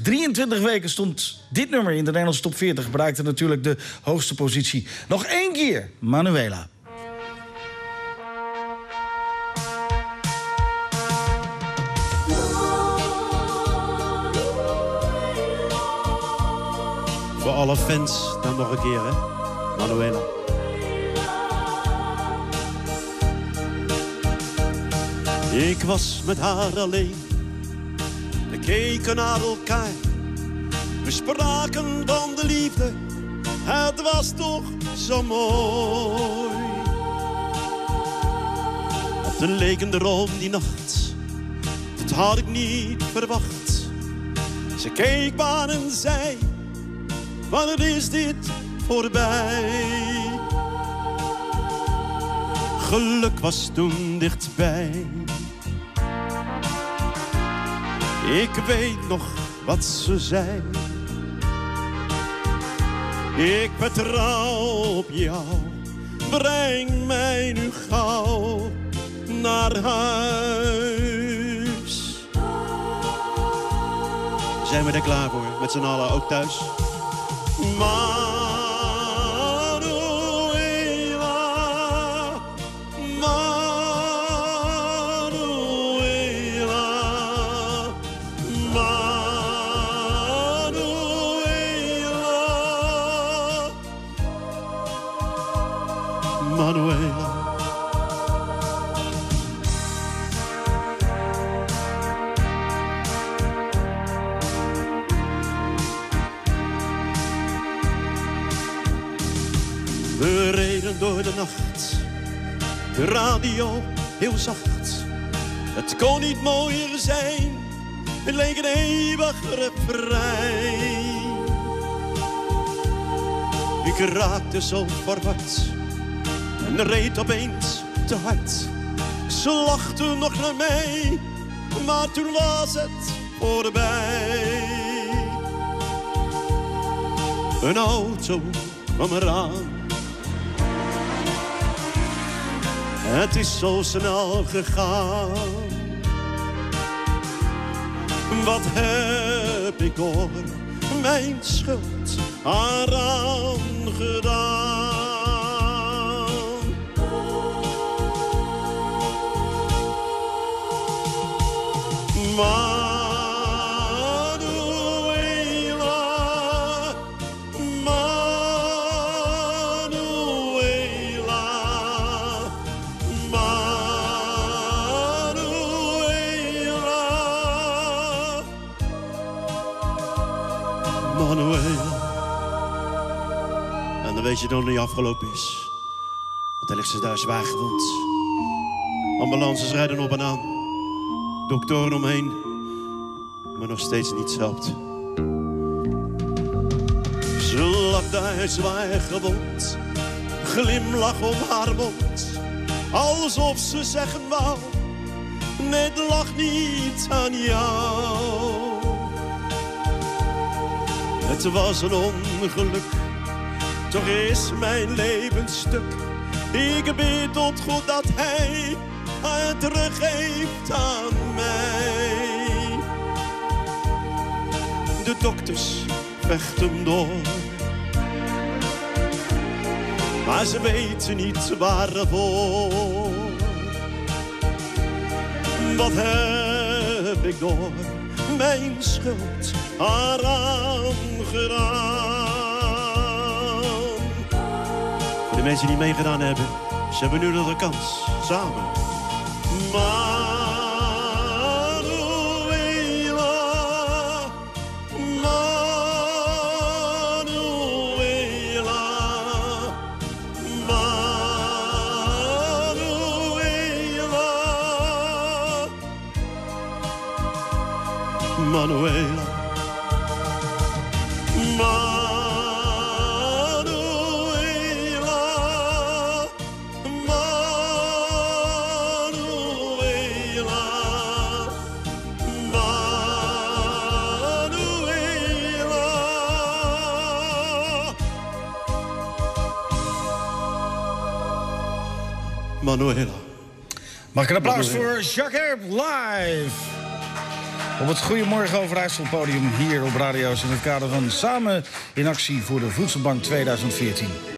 23 weken stond dit nummer in de Nederlandse top 40. Bereikte natuurlijk de hoogste positie. Nog 1 keer, Manuela. Voor alle fans dan nog een keer, hè? Manuela. Ik was met haar alleen. We keken naar elkaar. We spraken van de liefde. Het was toch zo mooi. Het leek een droom die nacht. Dat had ik niet verwacht. Ze keek me aan en zei: wanneer is dit voorbij? Geluk was toen dichtbij. Ik weet nog wat ze zei. Ik vertrouw op jou. Breng mij nu gauw naar huis. Zijn we er klaar voor, met z'n allen, ook thuis? We reden door de nacht, de radio heel zacht. Het kon niet mooier zijn, het leek een eeuwig refrein. Ik raakte zo verward en reed opeens te hard. Ze lachten nog naar mij, maar toen was het voorbij. Een auto kwam eraan. Het is zo snel gegaan. Wat heb ik door mijn schuld aan gedaan? En dan weet je dat het niet afgelopen is. Want dan ligt ze daar zwaar gewond. Ambulances rijden op en aan. Doktoren omheen. Maar nog steeds niets helpt. Ze lag daar zwaar gewond. Glimlach om haar mond. Alsof ze zeggen wou: nee, het lag niet aan jou. Het was een ongeluk, toch is mijn leven stuk. Ik bid tot God dat Hij het teruggeeft aan mij. De dokters vechten door, maar ze weten niet waarvoor. Wat heb ik door mijn schuld aan gedaan? Voor de mensen die meegedaan hebben, ze hebben nu nog een kans, samen. Manuela, Manuela, Manuela, Manuela. Mag ik een applaus voor Jacques Herp live? Op het Goedemorgen Overijssel podium hier op Radio's in het kader van Samen in Actie voor de Voedselbank 2014.